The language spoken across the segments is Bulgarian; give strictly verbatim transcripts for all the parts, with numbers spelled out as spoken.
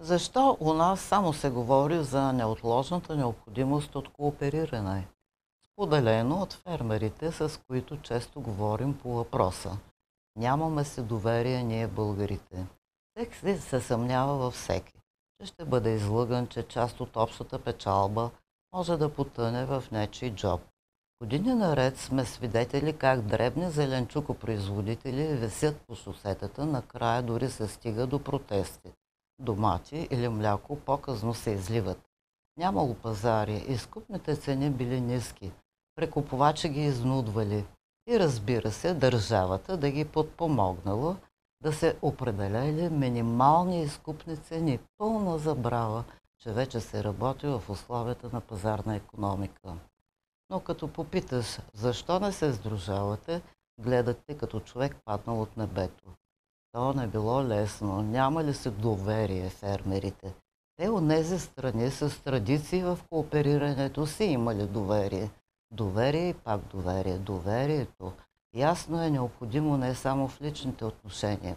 Защо у нас само се говори за неотложната необходимост от коопериране? Споделено от фермерите, с които често говорим по въпроса. Нямаме си доверие ние българите. Всеки се съмнява във всеки, че ще бъде излъган, че част от общата печалба може да потъне в нечий джоб. Години наред сме свидетели как дребни зеленчукопроизводители висят по шосетата, накрая дори се стига до протести. Домати или мляко по-късно се изливат. Нямало пазари, изкупните цени били ниски, прекупувачи ги изнудвали и, разбира се, държавата да ги подпомогнала да се определяли минимални изкупни цени. Пълна забрава, че вече се работи в условията на пазарна икономика. Но като попиташ защо не се сдружавате, гледате като човек паднал от небето. То не било лесно. Няма ли се доверие фермерите? Те онези страни с традиции в кооперирането си имали доверие. Доверие и пак доверие. Доверието ясно е необходимо не само в личните отношения.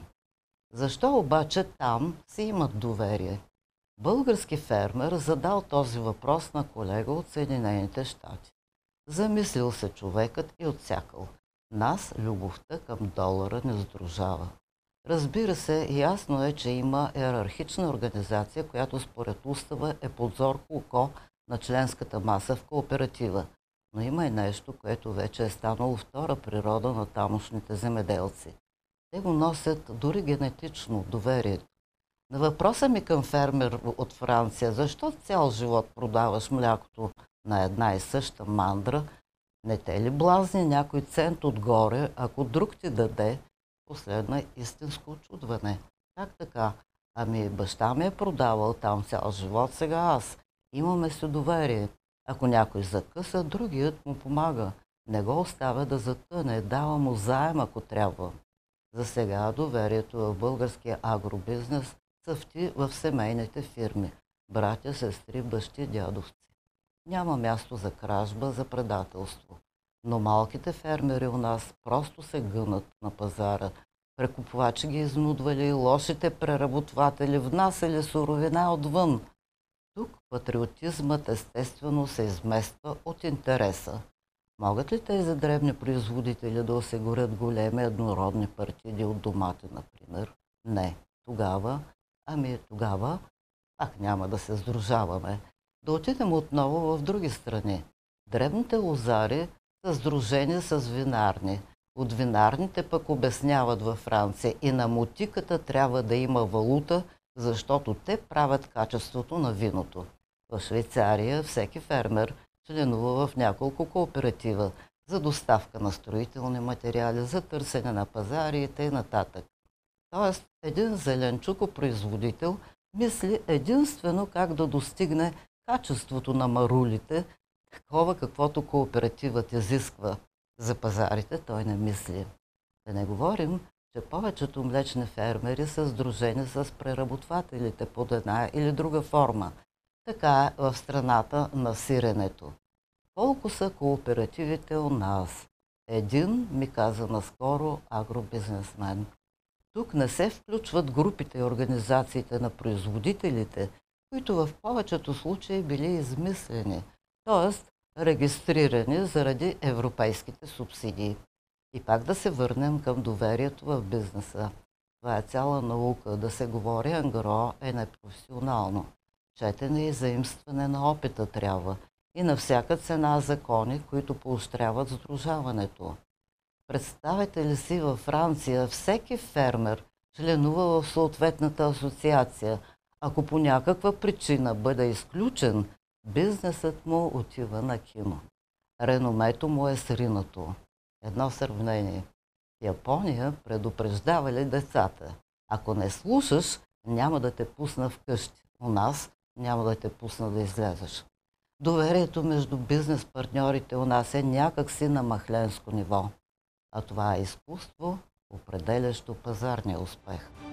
Защо обаче там си имат доверие? Български фермер задал този въпрос на колега от Съединените щати. Замислил се човекът и отсякал. Нас любовта към долара не сдружава. Разбира се, ясно е, че има йерархична организация, която според устава е под зорко око на членската маса в кооператива. Но има и нещо, което вече е станало втора природа на тамошните земеделци. Те го носят дори генетично доверието. На въпроса ми към фермер от Франция, защо цял живот продаваш млякото на една и съща мандра, не те ли блазни някой цент отгоре, ако друг ти даде, последна истинско очудване. Как така? Ами баща ми е продавал там цял живот, сега аз. Имаме си доверие. Ако някой закъса, другият му помага. Не го оставя да затъне, дава му заем, ако трябва. За сега доверието в българския агробизнес цъфти в семейните фирми. Братя, сестри, бащи, дядовци. Няма място за кражба, за предателство. Но малките фермери у нас просто се гънат на пазара. Прекупвачи ги изнудвали, лошите преработватели внасяли суровина отвън. Тук патриотизмът естествено се измества от интереса. Могат ли тези дребни производители да осигурят големи еднородни партиди от домати, например? Не. Тогава, ами тогава, пак няма да се сдружаваме. Да отидем отново в други страни. Дребните лозари са сдружени с винарни. От винарните пък обясняват във Франция и на мотиката трябва да има валута, защото те правят качеството на виното. В Швейцария всеки фермер членува в няколко кооператива за доставка на строителни материали, за търсене на пазари и т.н. Тоест, един зеленчукопроизводител мисли единствено как да достигне качеството на марулите, такова каквото кооперативът изисква. За пазарите той не мисли. Да не говорим, че повечето млечни фермери са сдружени с преработвателите под една или друга форма. Така е в страната на сиренето. Колко са кооперативите у нас? Един ми каза наскоро агробизнесмен. Тук не се включват групите и организациите на производителите, които в повечето случаи били измислени, т.е. регистрирани заради европейските субсидии. И пак да се върнем към доверието в бизнеса. Това е цяла наука. Да се говори ангро е непрофесионално. Четене и заимстване на опита трябва. И на всяка цена закони, които поощряват сдружаването. Представете ли си във Франция всеки фермер членува в съответната асоциация. Ако по някаква причина бъде изключен, бизнесът му отива на кино. Реномето му е сринато. Едно сравнение. В Япония предупреждавали децата. Ако не слушаш, няма да те пусна вкъщи. У нас няма да те пусна да излезеш. Доверието между бизнес партньорите у нас е някакси на махленско ниво. А това е изкуство, определящо пазарния успех.